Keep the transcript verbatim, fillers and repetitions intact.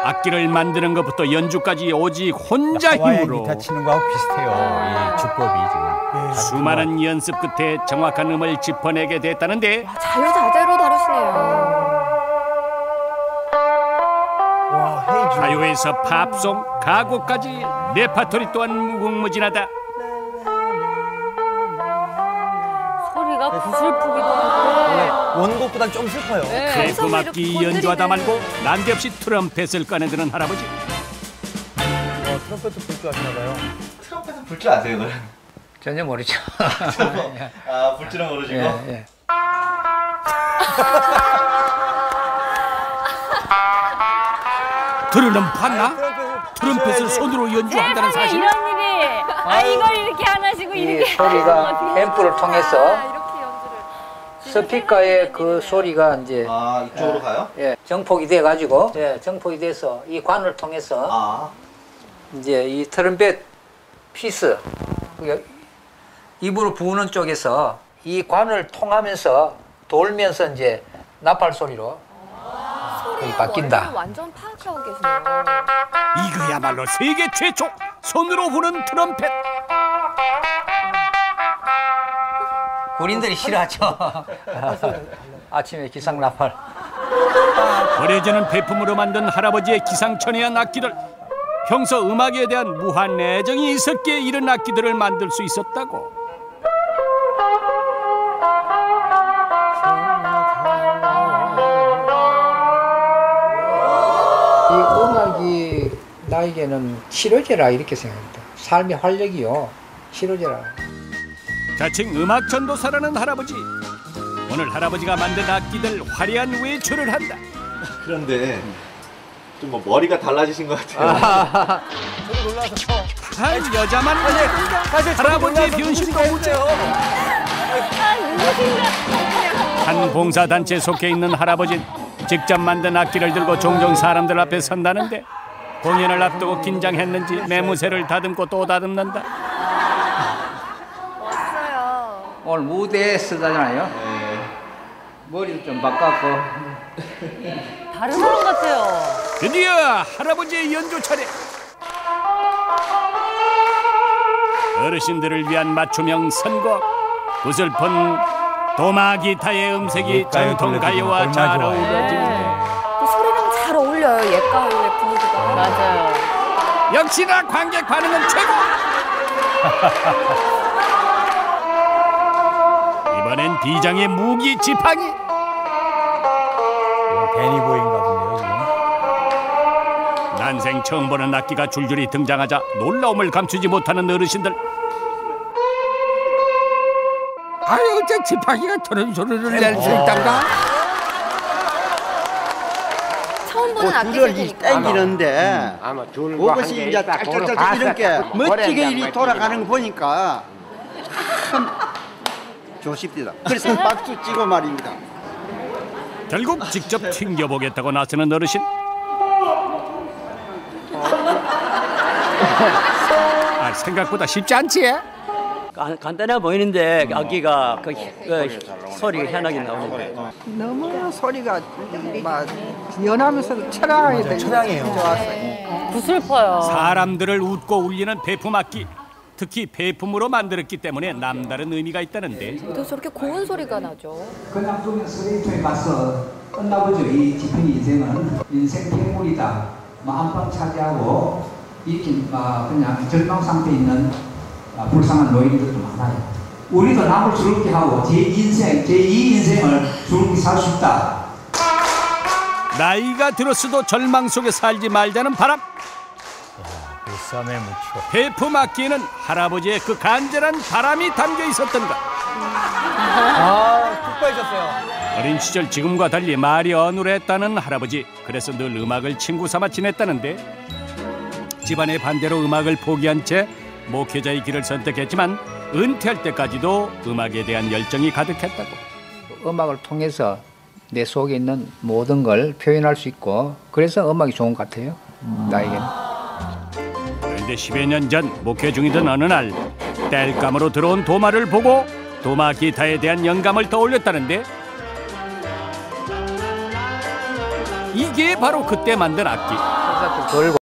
악기를 만드는 것부터 연주까지 오직 혼자 힘으로. 기타 치는 거하고 비슷해요. 이 주법이 지금. 수많은 연습 끝에 정확한 음을 짚어내게 됐다는데 자유자재로 다루시네요. 가요에서 팝송, 가곡까지 레파토리 또한 무궁무진하다. 소리가 구슬프기도 하고 원곡보단 좀 슬퍼요. 네. 대포막기 연주하다 말고 난데없이 트럼펫을 꺼내드는 할아버지. 어, 트럼펫도 불 줄 아시나 봐요. 트럼펫은 불 줄 아세요, 그럼? 전혀 모르죠. 아, 불 줄은 모르시고? 예, 예. 들으는 봤나? 트럼펫을 손으로 연주한다는 사실. 이런 일이 아 이걸 이렇게 안 하시고 이 이렇게 소리가 앰프를 통해서 이렇게 연주를 스피커의 그 소리가 이제 아, 이쪽으로 가요? 예, 정폭이 돼 가지고 예, 정폭이 돼서 이 관을 통해서 아. 이제 이 트럼펫 피스 그게 입으로 부는 쪽에서 이 관을 통하면서 돌면서 이제 나팔 소리로 소리의 바뀐다. 원리를 완전 파악하고 계시네요. 이거야말로 세계 최초 손으로 부는 트럼펫. 군인들이 싫어하죠. 아침에 기상 나팔. 버려지는 배품으로 만든 할아버지의 기상천외한 악기들. 평소 음악에 대한 무한 애정이 있었기에 이런 악기들을 만들 수 있었다고. 이 음악이 나에게는 치료제라 이렇게 생각합니다. 삶의 활력이요. 치료제라. 자칭 음악 전도사라는 할아버지. 오늘 할아버지가 만든 악기들 화려한 외출을 한다. 그런데 좀 뭐 머리가 달라지신 것 같아요. 저도 놀라서. 한 여자만 사실 할아버지의 변신도 무죄. 한 봉사단체에 속해 있는 할아버지는 직접 만든 악기를 들고 종종 사람들 앞에 선다는데 공연을 앞두고 긴장했는지 매무새를 다듬고 또 다듬는다. 멋있어요. 오늘 무대에 쓰잖아요. 네. 머리도 좀 바꿨고. 다른 사람 같아요. 드디어 할아버지의 연주 차례. 어르신들을 위한 맞춤형 선곡. 구슬픈 도마 기타의 음색이 전통 가요와 잘 어우러지는데 또 소리랑 잘 어울려요. 옛 가요의 분위기가. 맞아요. 역시나 관객 반응은 최고. 이번엔 비장의 무기 지팡이. 데니보인가 보네요 지금. 난생 처음 보는 악기가 줄줄이 등장하자 놀라움을 감추지 못하는 어르신들. 아유, 저 지팡이가 저런 소리를 낼 수 있단가? 처음 보는 악기 줄을 소리니까. 땡기는데 아마 줄 그것이 이제 짤짤짤 이렇게 멋지게 일이 돌아가는 거 보니까 참 좋습니다. 그래서 박수 치고 말입니다. 결국 직접 튕겨보겠다고 나서는 어르신. 아, 생각보다 쉽지 않지? 간단해 보이는데 악기가 그, 그 소리가 희한하게 나오는데 너무 소리가 막 연하면서도 처량하게 들리고 좋았어요. 구슬퍼요. 사람들을 웃고 울리는 배품 악기. 특히 배품으로 만들었기 때문에 남다른 의미가 있다는데. 또 저렇게 고운 소리가 나죠. 그냥 두면 스레이트에 가서 끝나보죠. 이 지팡이 인생은 인생 폐물이다. 뭐 한방 차지하고 이렇게 막 그냥 절망 상태에 있는 불쌍한 노인들도 많아요. 우리도 남을 즐겁게 하고 제 인생, 제이 인생을 즐겁게 살 수 있다. 나이가 들었어도 절망 속에 살지 말자는 바람. 불쌈에 묻혀. 배품 악기에는 할아버지의 그 간절한 바람이 담겨 있었던가. 아, 푹 빠지셨어요. 어린 시절 지금과 달리 말이 어눌했다는 할아버지. 그래서 늘 음악을 친구 삼아 지냈다는데 집안의 반대로 음악을 포기한 채 목회자의 길을 선택했지만 은퇴할 때까지도 음악에 대한 열정이 가득했다고. 음악을 통해서 내 속에 있는 모든 걸 표현할 수 있고 그래서 음악이 좋은 것 같아요. 나에게는. 그런데 십여 년 전 목회 중이던 어느 날 땔감으로 들어온 도마를 보고 도마 기타에 대한 영감을 떠올렸다는데 이게 바로 그때 만든 악기. 콘서트 걸고